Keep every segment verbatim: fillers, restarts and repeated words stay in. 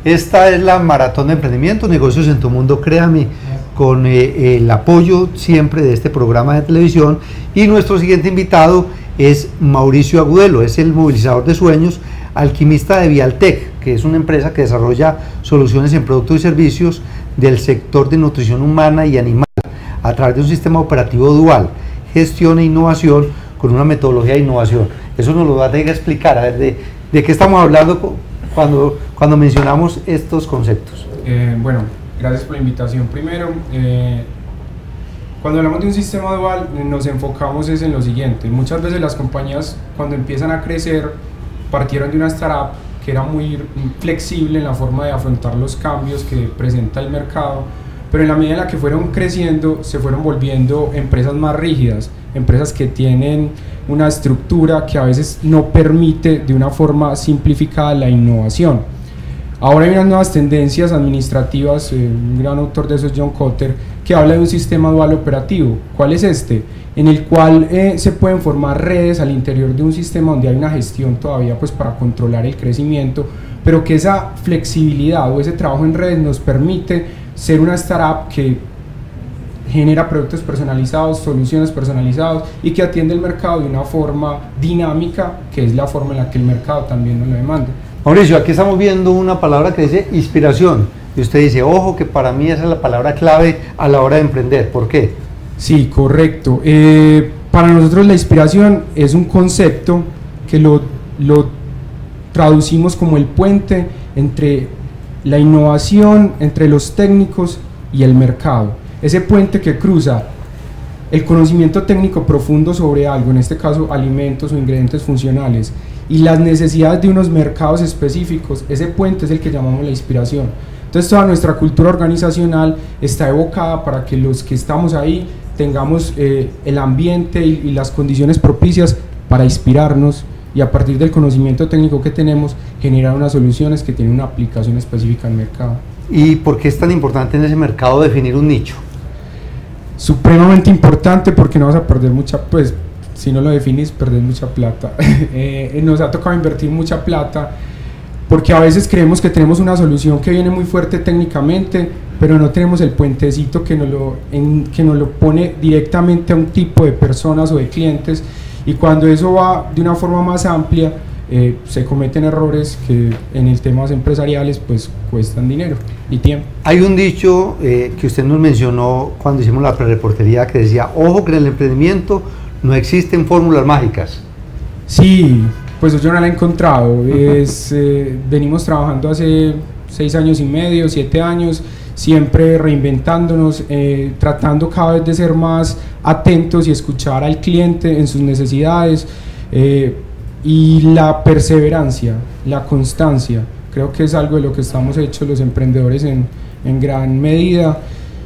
Esta es la Maratón de Emprendimiento, Negocios en tu Mundo, créame, con eh, el apoyo siempre de este programa de televisión. Y nuestro siguiente invitado es Mauricio Agudelo, es el movilizador de sueños, alquimista de Vialtec, que es una empresa que desarrolla soluciones en productos y servicios del sector de nutrición humana y animal a través de un sistema operativo dual, gestión e innovación con una metodología de innovación. Eso nos lo va a tener que explicar, a ver, de, de qué estamos hablando cuando, cuando mencionamos estos conceptos. Eh, bueno, gracias por la invitación. Primero, eh, cuando hablamos de un sistema dual, nos enfocamos es en lo siguiente. Muchas veces las compañías, cuando empiezan a crecer, partieron de una startup que era muy flexible en la forma de afrontar los cambios que presenta el mercado, pero en la medida en la que fueron creciendo, se fueron volviendo empresas más rígidas, empresas que tienen una estructura que a veces no permite de una forma simplificada la innovación. Ahora hay unas nuevas tendencias administrativas, eh, un gran autor de eso es John Kotter, que habla de un sistema dual operativo. ¿Cuál es este? En el cual eh, se pueden formar redes al interior de un sistema donde hay una gestión todavía pues para controlar el crecimiento, pero que esa flexibilidad o ese trabajo en redes nos permite ser una startup que genera productos personalizados, soluciones personalizadas y que atiende el mercado de una forma dinámica, que es la forma en la que el mercado también nos lo demanda. Mauricio, aquí estamos viendo una palabra que dice inspiración, y usted dice, ojo, que para mí esa es la palabra clave a la hora de emprender. ¿Por qué? Sí, correcto. Eh, para nosotros la inspiración es un concepto que lo, lo traducimos como el puente entre la innovación, entre los técnicos y el mercado. Ese puente que cruza el conocimiento técnico profundo sobre algo, en este caso alimentos o ingredientes funcionales, y las necesidades de unos mercados específicos, ese puente es el que llamamos la inspiración. Entonces toda nuestra cultura organizacional está evocada para que los que estamos ahí tengamos eh, el ambiente y, y las condiciones propicias para inspirarnos y a partir del conocimiento técnico que tenemos generar unas soluciones que tienen una aplicación específica al mercado. ¿Y por qué es tan importante en ese mercado definir un nicho? Supremamente importante porque no vas a perder mucha, pues si no lo definís perdés mucha plata. eh, nos ha tocado invertir mucha plata porque a veces creemos que tenemos una solución que viene muy fuerte técnicamente, pero no tenemos el puentecito que nos lo, en, que nos lo pone directamente a un tipo de personas o de clientes, y cuando eso va de una forma más amplia, eh, se cometen errores que en el temas empresariales pues cuestan dinero y tiempo. Hay un dicho eh, que usted nos mencionó cuando hicimos la prereportería que decía, ojo que en el emprendimiento no existen fórmulas mágicas. Sí, pues yo no la he encontrado. Es, eh, venimos trabajando hace seis años y medio, siete años, siempre reinventándonos, eh, tratando cada vez de ser más atentos y escuchar al cliente en sus necesidades, eh, y la perseverancia, la constancia, creo que es algo de lo que estamos hechos los emprendedores en, en gran medida.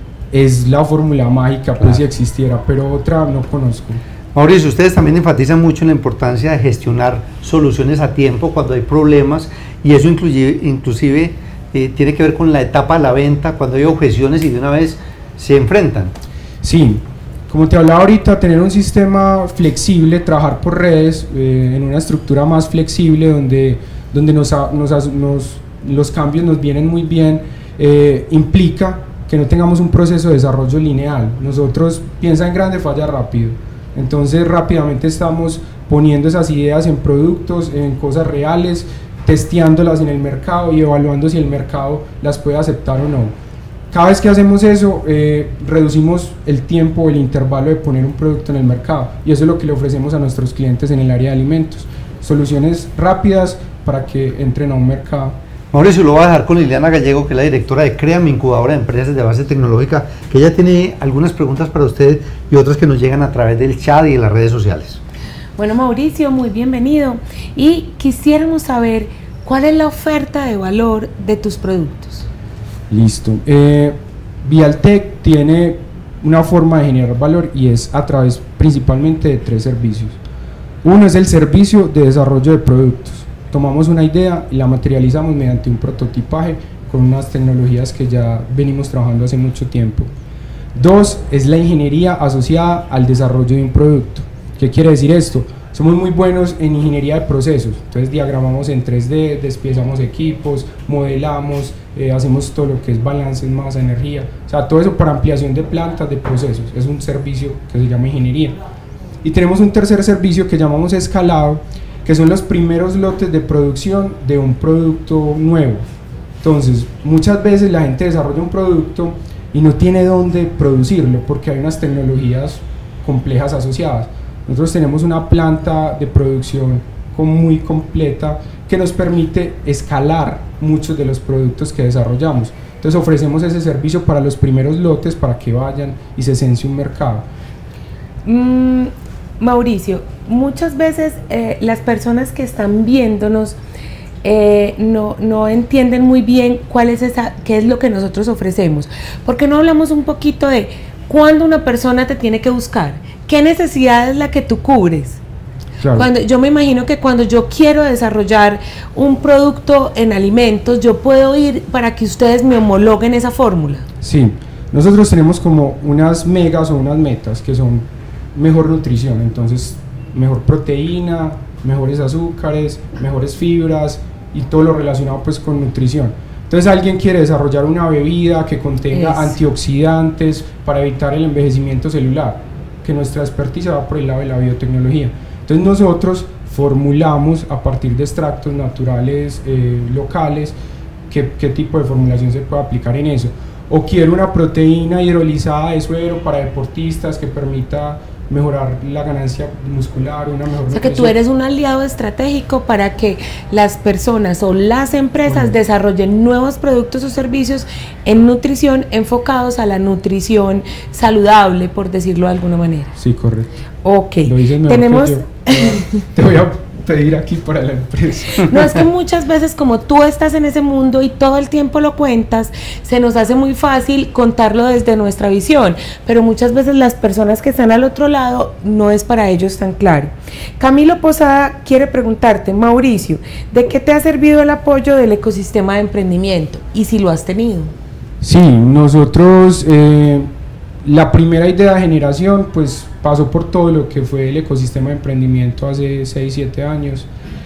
Es la fórmula mágica, pues, claro, si existiera, pero otra no conozco. Mauricio, ustedes también enfatizan mucho en la importancia de gestionar soluciones a tiempo cuando hay problemas, y eso inclusive, inclusive eh, tiene que ver con la etapa de la venta, cuando hay objeciones y de una vez se enfrentan. Sí, como te hablaba ahorita, tener un sistema flexible, trabajar por redes, eh, en una estructura más flexible donde, donde nos, nos, nos, los cambios nos vienen muy bien, eh, implica que no tengamos un proceso de desarrollo lineal. Nosotros, piensa en grande, falla rápido. Entonces rápidamente estamos poniendo esas ideas en productos, en cosas reales, testeándolas en el mercado y evaluando si el mercado las puede aceptar o no. Cada vez que hacemos eso, eh, reducimos el tiempo o el intervalo de poner un producto en el mercado, y eso es lo que le ofrecemos a nuestros clientes en el área de alimentos. Soluciones rápidas para que entren a un mercado. Mauricio, lo voy a dejar con Liliana Gallego, que es la directora de Créame, incubadora de empresas de base tecnológica, que ella tiene algunas preguntas para usted y otras que nos llegan a través del chat y de las redes sociales. Bueno, Mauricio, muy bienvenido, y quisiéramos saber cuál es la oferta de valor de tus productos. Listo. Eh, Vialtec tiene una forma de generar valor y es a través principalmente de tres servicios. Uno es el servicio de desarrollo de productos. Tomamos una idea y la materializamos mediante un prototipaje con unas tecnologías que ya venimos trabajando hace mucho tiempo. Dos es la ingeniería asociada al desarrollo de un producto. ¿Qué quiere decir esto? Somos muy buenos en ingeniería de procesos, entonces diagramamos en tres D, despiezamos equipos, modelamos, eh, hacemos todo lo que es balances, masa, energía, o sea, todo eso para ampliación de plantas, de procesos, es un servicio que se llama ingeniería. Y tenemos un tercer servicio que llamamos escalado, que son los primeros lotes de producción de un producto nuevo. Entonces, muchas veces la gente desarrolla un producto y no tiene dónde producirlo porque hay unas tecnologías complejas asociadas. Nosotros tenemos una planta de producción muy completa que nos permite escalar muchos de los productos que desarrollamos. Entonces ofrecemos ese servicio para los primeros lotes para que vayan y se cense un mercado. Mm, Mauricio, muchas veces eh, las personas que están viéndonos eh, no, no entienden muy bien cuál es esa, qué es lo que nosotros ofrecemos. ¿Por qué no hablamos un poquito de cuándo una persona te tiene que buscar? ¿Qué necesidad es la que tú cubres? Claro. Cuando, yo me imagino que cuando yo quiero desarrollar un producto en alimentos, yo puedo ir para que ustedes me homologuen esa fórmula. Sí, nosotros tenemos como unas megas o unas metas que son mejor nutrición, entonces mejor proteína, mejores azúcares, mejores fibras y todo lo relacionado pues con nutrición. Entonces alguien quiere desarrollar una bebida que contenga es. antioxidantes para evitar el envejecimiento celular, que nuestra experticia va por el lado de la biotecnología. Entonces nosotros formulamos a partir de extractos naturales eh, locales qué, qué tipo de formulación se puede aplicar en eso. O quiero una proteína hidrolizada de suero para deportistas que permita mejorar la ganancia muscular, una mejor O sea que tú eres un aliado estratégico para que las personas o las empresas bueno. desarrollen nuevos productos o servicios en nutrición enfocados a la nutrición saludable, por decirlo de alguna manera. Sí, correcto. Ok, lo dices mejor tenemos... que yo. Te voy a pedir aquí para la empresa. No, es que muchas veces como tú estás en ese mundo y todo el tiempo lo cuentas, se nos hace muy fácil contarlo desde nuestra visión, pero muchas veces las personas que están al otro lado no es para ellos tan claro. Camilo Posada quiere preguntarte, Mauricio, ¿de qué te ha servido el apoyo del ecosistema de emprendimiento y si lo has tenido? Sí, nosotros eh, la primera idea de generación pues pasó por todo lo que fue el ecosistema de emprendimiento hace seis, siete años.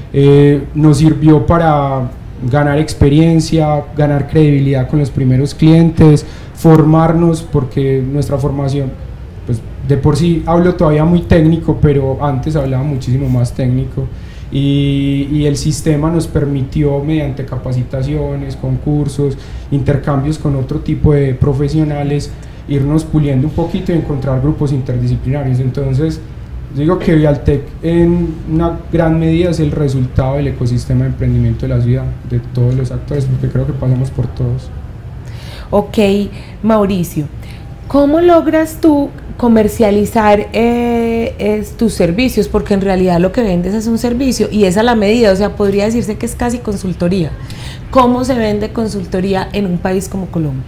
Eh, nos sirvió para ganar experiencia, ganar credibilidad con los primeros clientes, formarnos, porque nuestra formación, pues de por sí hablo todavía muy técnico, pero antes hablaba muchísimo más técnico. Y, y el sistema nos permitió, mediante capacitaciones, concursos, intercambios con otro tipo de profesionales, irnos puliendo un poquito y encontrar grupos interdisciplinarios. Entonces digo que Vialtec en una gran medida es el resultado del ecosistema de emprendimiento de la ciudad, de todos los actores, porque creo que pasamos por todos. Ok, Mauricio, ¿cómo logras tú comercializar eh, es, tus servicios? Porque en realidad lo que vendes es un servicio y es a la medida, o sea, podría decirse que es casi consultoría. ¿Cómo se vende consultoría en un país como Colombia?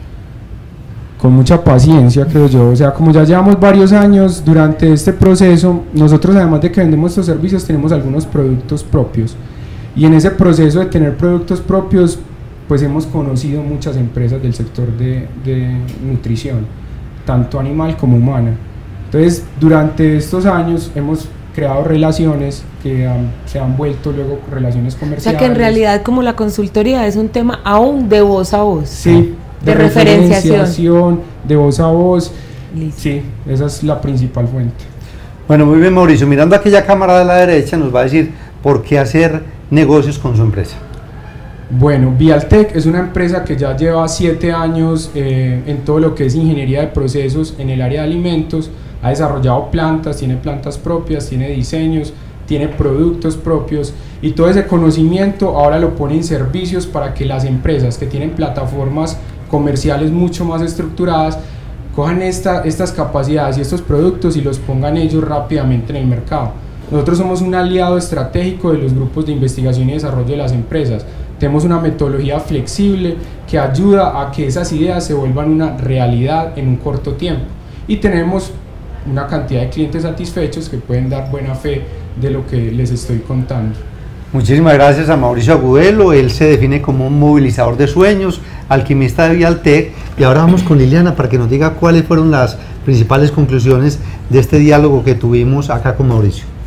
Con mucha paciencia, creo yo. O sea, como ya llevamos varios años durante este proceso, nosotros además de que vendemos estos servicios, tenemos algunos productos propios. Y en ese proceso de tener productos propios, pues hemos conocido muchas empresas del sector de, de nutrición, tanto animal como humana. Entonces, durante estos años hemos creado relaciones que um, se han vuelto luego relaciones comerciales. O sea, que en realidad como la consultoría es un tema aún de voz a voz. Sí. De, de referenciación, de voz a voz. Listo. Sí, esa es la principal fuente. Bueno, muy bien, Mauricio, mirando aquella cámara de la derecha nos va a decir por qué hacer negocios con su empresa. Bueno, Vialtec es una empresa que ya lleva siete años eh, en todo lo que es ingeniería de procesos en el área de alimentos, ha desarrollado plantas, tiene plantas propias, tiene diseños, tiene productos propios y todo ese conocimiento ahora lo pone en servicios para que las empresas que tienen plataformas comerciales mucho más estructuradas cojan esta, estas capacidades y estos productos y los pongan ellos rápidamente en el mercado. Nosotros somos un aliado estratégico de los grupos de investigación y desarrollo de las empresas. Tenemos una metodología flexible que ayuda a que esas ideas se vuelvan una realidad en un corto tiempo y tenemos una cantidad de clientes satisfechos que pueden dar buena fe de lo que les estoy contando. Muchísimas gracias a Mauricio Agudelo. Él se define como un movilizador de sueños, alquimista de Vialtec, y ahora vamos con Liliana para que nos diga cuáles fueron las principales conclusiones de este diálogo que tuvimos acá con Mauricio.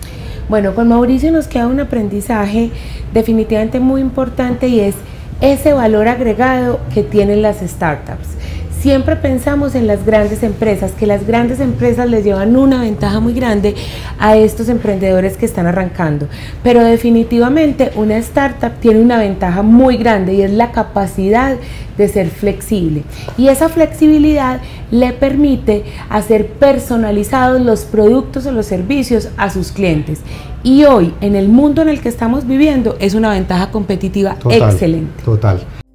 Bueno, con Mauricio nos queda un aprendizaje definitivamente muy importante y es ese valor agregado que tienen las startups. Siempre pensamos en las grandes empresas, que las grandes empresas les llevan una ventaja muy grande a estos emprendedores que están arrancando, pero definitivamente una startup tiene una ventaja muy grande y es la capacidad de ser flexible, y esa flexibilidad le permite hacer personalizados los productos o los servicios a sus clientes, y hoy en el mundo en el que estamos viviendo es una ventaja competitiva total, excelente. Total.